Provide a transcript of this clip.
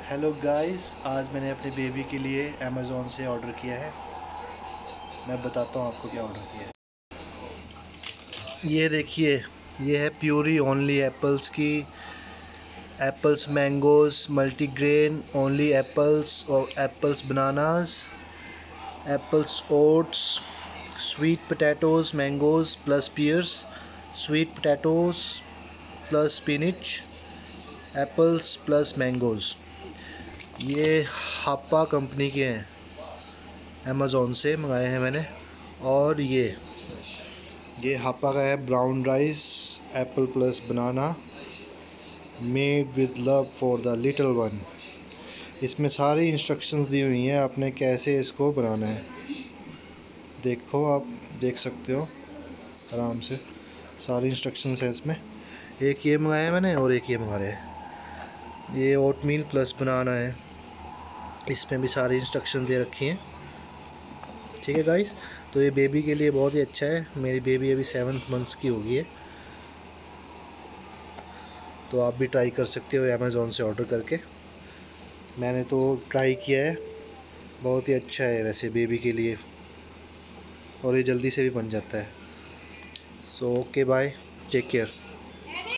Hello guys, आज मैंने अपने बेबी के लिए अमेज़ोन से ऑर्डर किया है। मैं बताता हूँ आपको क्या ऑर्डर किया है। ये देखिए, ये है प्यूरी ओनली एप्पल्स की apples mangoes multigrain only apples और apples bananas apples oats sweet potatoes mangoes plus pears sweet potatoes plus spinach apples plus mangoes. ये हापा कंपनी के हैं, अमेज़ोन से मंगाए हैं मैंने। और ये हापा का है brown rice apple plus banana made with love for the little one. इसमें सारी इंस्ट्रक्शंस दी हुई हैं, आपने कैसे इसको बनाना है। देखो, आप देख सकते हो आराम से, सारी इंस्ट्रक्शंस हैं इसमें। एक ये मंगाया है मैंने और एक ये मंगा रहे हैं। ये ओटमील प्लस बनाना है, इसमें भी सारी इंस्ट्रक्शन दे रखी हैं। ठीक है गाइस, तो ये बेबी के लिए बहुत ही अच्छा है। मेरी बेबी अभी 7 मंथ्स की होगी है, तो आप भी ट्राई कर सकते हो अमेज़ोन से ऑर्डर करके। मैंने तो ट्राई किया है, बहुत ही अच्छा है वैसे बेबी के लिए, और ये जल्दी से भी बन जाता है। So okay bye, take care.